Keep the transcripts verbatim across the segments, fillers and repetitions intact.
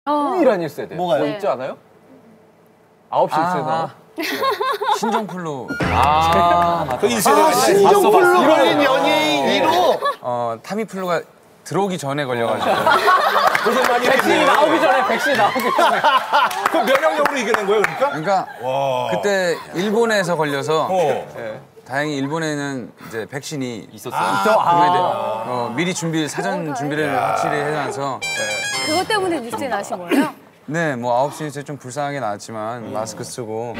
어. 유일한 일 세대. 뭐가요? 뭐 있지 않아요? 아홉 시 뉴스에 나와. 신종플루. 아, 그 일 세대가 아, 신종플루 걸린 연예인 네. 일 호. 어, 타미플루가 들어오기 전에 걸려가지고. 고생 많이 백신이 했네. 나오기 전에, 백신이 나오기 전에. 그럼 면역력으로 이겨낸 거예요, 그러니까? 그러니까 와. 그때 일본에서 걸려서 어. 네. 다행히 일본에는 이제 백신이 있었어요? 아, 아 어, 미리 준비, 사전 준비를 확실히 해놔서. 그것 때문에 뉴스에 나신 거예요? 네, 뭐 아홉 시 뉴스에 좀 불쌍하게 나왔지만 마스크 쓰고.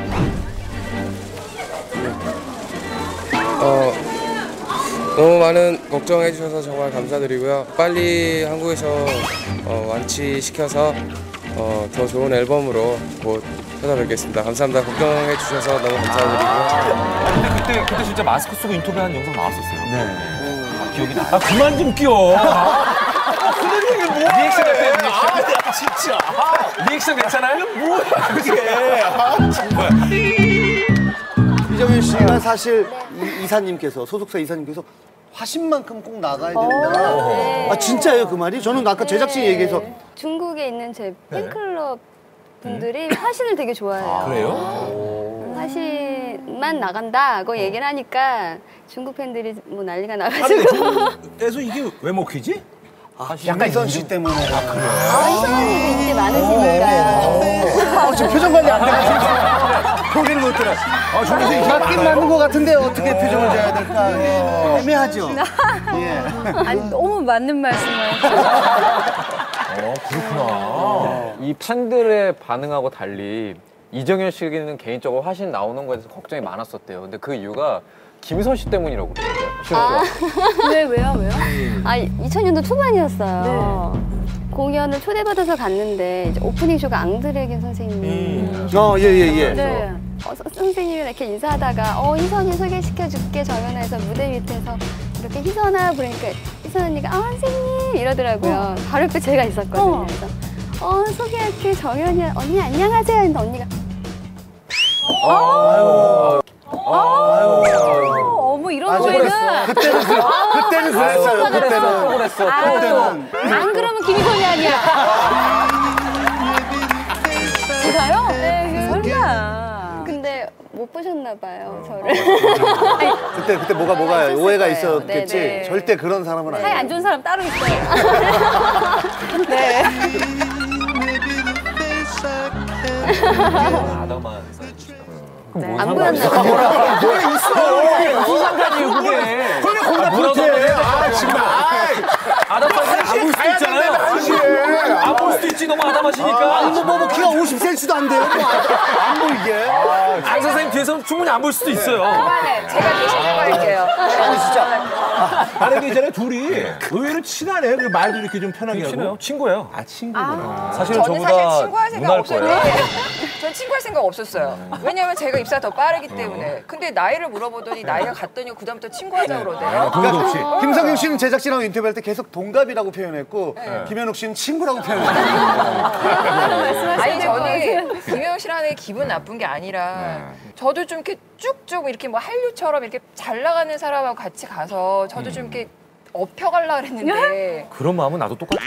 어, 너무 많은 걱정해 주셔서 정말 감사드리고요. 빨리 한국에서 어, 완치시켜서 어, 더 좋은 앨범으로 곧 찾아뵙겠습니다. 감사합니다. 걱정해 주셔서 너무 감사드리고요. 아, 근데 그때, 그때 진짜 마스크 쓰고 인터뷰한 영상 나왔었어요. 네. 아, 기억이 나요. 아, 그만 좀 끼워. 그런 얘기 뭐야? 리액션 어때요? 아, 진짜. 리액션 괜찮아요? 뭐야, 그게. 아, 정말. 이정현 씨가 사실 이, 이사님께서, 소속사 이사님께서 화신만큼 꼭 나가야 된다. 어, 네. 아, 진짜예요, 그 말이? 저는 아까 제작진이 네. 얘기해서. 중국에 있는 제 팬클럽 분들이 화신을 되게 좋아해요. 그래요? 화신만 나간다고 얘기를 하니까 중국 팬들이 뭐 난리가 아니, 나가지고. 중국에서 이게 왜 먹히지? 아, 약간 이선 씨 때문에. 아, 그래요? 아, 이선언니도 인기 많으시니까요. 아, 지금 표정 관리 안 돼가지고. 포기를 못 들어. 아, 저기서 이렇게 맞긴 맞는 것 같은데 어떻게 표정을 줘야 될까? 예. 애매하죠? 예. 아니, 너무 맞는 말씀을. 어, 그렇구나. 이 팬들의 반응하고 달리 이정현 씨에게는 개인적으로 화신 나오는 거에 대해서 걱정이 많았었대요. 근데 그 이유가 김희선 씨 때문이라고 그러더라고요. 아, 왜, 왜요, 왜요? 아, 이천 년도 초반이었어요. 네. 공연을 초대받아서 갔는데 이제 오프닝 쇼가 앙드레긴 선생님이. 음. 어, 예, 예, 예. 네. 어, 서, 선생님이 이렇게 인사하다가 어, 희선이 소개시켜줄게 정연아에서 무대 밑에서 이렇게 희선아 그러니까 희선 언니가 아, 선생님 이러더라고요. 어. 바로 옆에 제가 있었거든요. 어. 그래서 어, 소개할게 정연이 언니 안녕하세요. 했는데 언니가 아이고. 아이고. 아이고. 어머 이런 거에는 그때는 그, 그때는 그랬어요. 그때는. 또 그랬어. 아, 그때는. 안 그러면 김희선이 아니야. 제가요? 네, 설마. 근데 못 보셨나 봐요, 저를. 그때 그때 뭐가 뭐가 있었을 오해가 거예요. 있었겠지. 네, 네. 절대 그런 사람은 아니에요. 사이 안 좋은 사람 따로 있어요. 네. 아담한 네. 안 보였나 봐요. 뭐가 있어? 무슨 상관이에요, 그게? 그게 거기다 못해. 아, 정말. 아담한 안볼 수도 있잖아요. 안 볼 수도 있지, 너무 아담하시니까. 아니 뭐, 뭐, 뭐 키가 오십 센티미터도 안 돼요. 뭐, 안 보이게. 강 선생님 뒤에서 충분히 안 볼 수도 있어요. 그만해. 제가 대신해 버릴게요. 아니 진짜. 아니, 근데 있잖아요, 둘이 의외로 친하네. 그 말도 이렇게 좀 편하게 친해요. 하고. 친구예요. 아, 친구구나. 사실은 저는 저보다 사실 친구할 생각 누나일 없었는데 거예요. 전 친구할 생각 없었어요. 왜냐면 제가 입사가 더 빠르기 때문에. 근데 나이를 물어보더니 나이가 같더니 그다음부터 친구하자고 그러대요. 그것도 없이. 김성경 씨는 제작진하고 인터뷰할 때 계속 동갑이라고 표현했고 김현욱 씨는 친구라고 표현했어요. 아니 저는 김혜영 씨라는 기분 나쁜 게 아니라 저도 좀 이렇게 쭉쭉 이렇게 뭐 한류처럼 이렇게 잘 나가는 사람하고 같이 가서 저도 좀 이렇게 업혀가려고 그랬는데 그런 마음은 나도 똑같아요.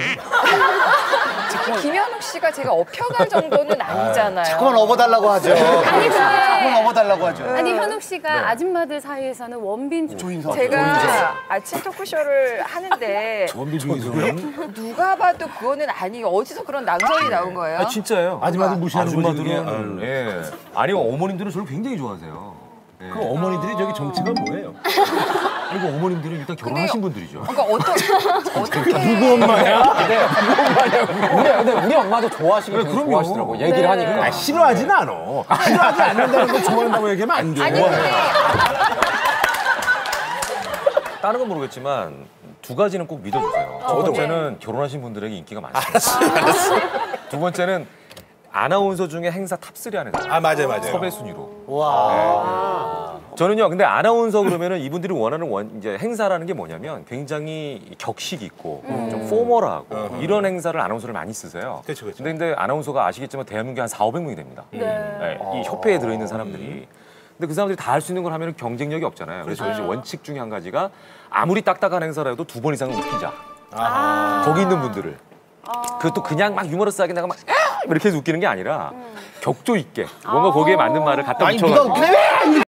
김현욱 씨가 제가 업혀갈 정도는 아니잖아요. 자꾸만 업어달라고 하죠. 아니, 자꾸만 근데. 업어달라고 하죠. 아니, 현욱 씨가 아줌마들 사이에서는 원빈 조인성. 제가 아침 토크쇼를 하는데 원빈 중에서는 누가 봐도 그거는 아니 어디서 그런 낭설이 나온 거예요? 아, 진짜예요. 아줌마들 무시하는 거지, 그게. 아줌마들은 예. 아니 어머님들은 저를 굉장히 좋아하세요. 예. 그럼 어머니들이 저기 정체가 뭐예요? 그리고 어머님들은 일단 결혼하신 분들이죠. 그러니까 어떤 어떻게 누구 엄마야? 우리, 근데 우리 엄마도 좋아하시고 되게 그럼요. 좋아하시더라고. 얘기를 네. 하니까. 아, 싫어하진 않아. 싫어하지 않는다는 걸 좋아한다고 얘기하면 안 돼. 아니 근데 다른 건 모르겠지만 두 가지는 꼭 믿어주세요. 첫 번째는 결혼하신 분들에게 인기가 많습니다. 두 번째는 아나운서 중에 행사 탑쓰리 안에 아, 맞아요, 맞아요. 섭외 순위로. 와. 저는요, 근데 아나운서 그러면은 이분들이 원하는 원, 이제 행사라는 게 뭐냐면 굉장히 격식 있고 음. 좀 포멀하고 음. 이런 행사를 아나운서를 많이 쓰세요. 그렇죠, 그렇죠. 근데, 근데 아나운서가 아시겠지만 대한민국에 한 사오백 명이 됩니다. 네. 네, 이 협회에 들어있는 사람들이. 근데 그 사람들이 다 할 수 있는 걸 하면 경쟁력이 없잖아요. 그래서 이제 원칙 중에 한 가지가 아무리 딱딱한 행사라도 두 번 이상은 웃기자. 아. 거기 있는 분들을. 그것도 그냥 막 유머러스하게 내가 막 이렇게 해서 웃기는 게 아니라 격조 있게 뭔가 거기에 맞는 말을 갖다 아니 붙여가지고 누가 그래?